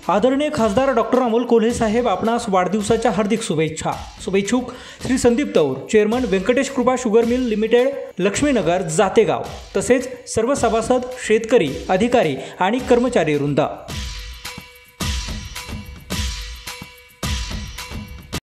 आदरणीय खासदार डॉक्टर अमोल कोल्हे साहेब आपणास वाढदिवसाच्या हार्दिक शुभेच्छा। शुभेच्छुक श्री संदीप तौर, chairman Vyankatesh Krupa sugar mill limited, Laxminagar, Jategaon, तसेच सर्व सभासद, शेतकरी, अधिकारी आणि कर्मचारी वृंद।